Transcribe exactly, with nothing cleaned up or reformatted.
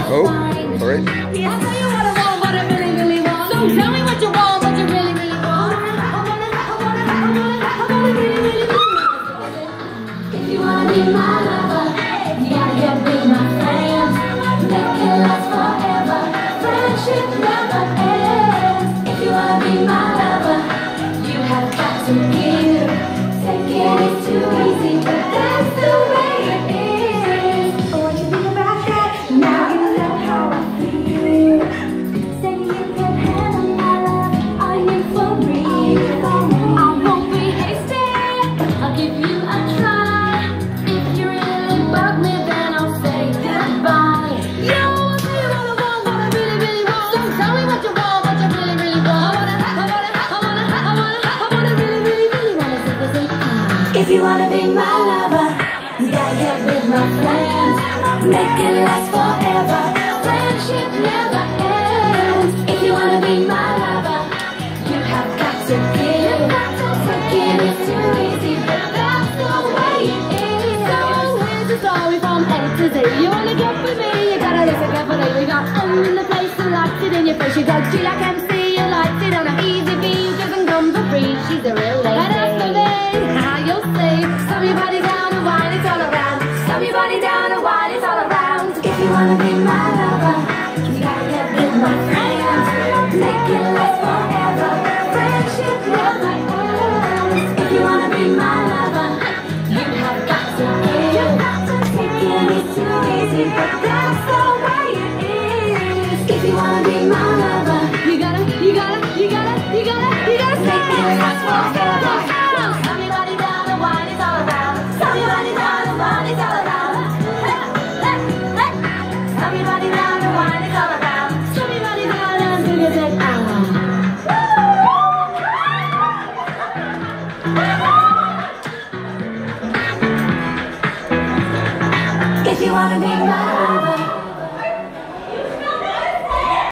Oh, sorry. I'll tell you what I want, what I really, really want. So tell me what you want, what you really, really want. I wanna, I wanna, I wanna, I wanna really, really, really want. If you wanna be my lover, you gotta get with my friends. Make it last forever. Friendship never ends. If you wanna be my lover, you have got to give. Taking is too easy, but that's the way it is. What you think about that? Now you know how I feel. Say you can handle my love, are you for real? I won't be hasty, I'll give you a try. If you really bug me, then I'll say goodbye. Yo, I'll tell you what I want, what I really, really want. So tell me what you want, what you really, really want. I wanna, I wanna, I wanna, I wanna, I wanna really, really, really wanna say this is fine. If you wanna be my lover, you gotta get with my friends. Make it last forever. Friendship never ends. If you wanna be my lover, you have got to give. Taking is too easy, but that's the way it is. So here's the story from A to Z. You wanna get with me, you gotta listen carefully. We got O in the place who likes it in your face. You got G like M C, you likes it on an easy B. Doesn't come for free, she's a real lady. And as for me, how you'll see, stop your body down and whine, it's all around. Stop your body down and whine, it's all around. If you wanna be my lover, you gotta get with my friends. Make it last forever. Friendship never ends. If you wanna be my lover, you have got to give. Taking is too easy, but